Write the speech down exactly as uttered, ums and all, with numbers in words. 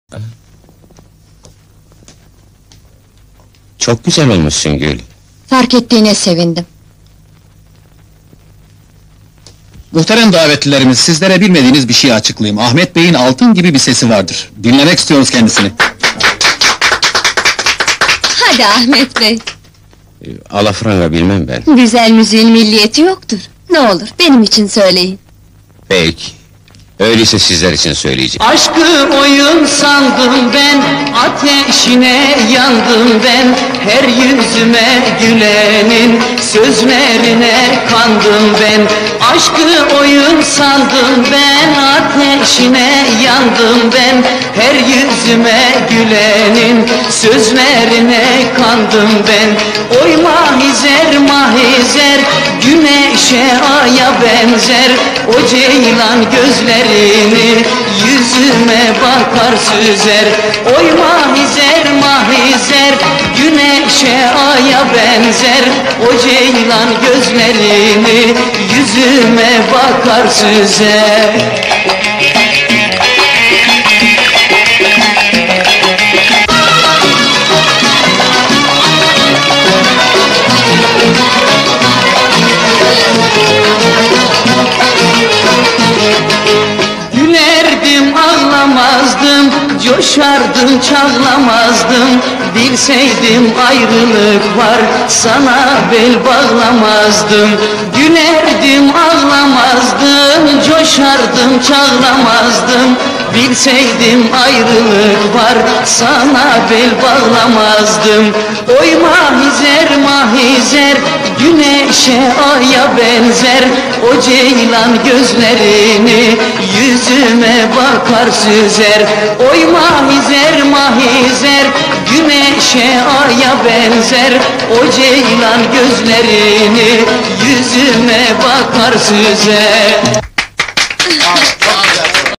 Çok güzel olmuşsun Gül. Fark ettiğine sevindim. Muhterem davetlilerimiz, sizlere bilmediğiniz bir şey açıklayayım. Ahmet Bey'in altın gibi bir sesi vardır. Dinlemek istiyoruz kendisini. Hadi Ahmet Bey! Ee, Alafranga bilmem ben. Güzel müziğin milliyeti yoktur. Ne olur, benim için söyleyin. Peki. Öyleyse sizler için söyleyeceğim. Aşkı oyun sandım ben, ateşine yandım ben. Her yüzüme gülenin sözlerine kandım ben. Aşkı oyun sandım ben, ateşine yandım ben. Her yüzüme gülenin sözlerine kandım ben. Oy mahizer mahizer, güneşe aya benzer. O ceylan gözlerini yüzüme bakar süzer. Oy mahizer mahizer, güneşe aya benzer. O ceylan gözlerini yüzüme bakar süzer. Gülerdim ağlamazdım, coşardım çağlamazdım. Bilseydim ayrılık var, sana bel bağlamazdım. Gülerdim ağlamazdım, coşardım çağlamazdım. Bilseydim ayrılık var, sana bel bağlamazdım. Oy mahizer mahizer, güneşe aya benzer. O ceylan gözlerini yüzüme bakar süzer. Oy mahizer mahizer, güneşe aya benzer. O ceylan gözlerini yüzüme bakar süzer.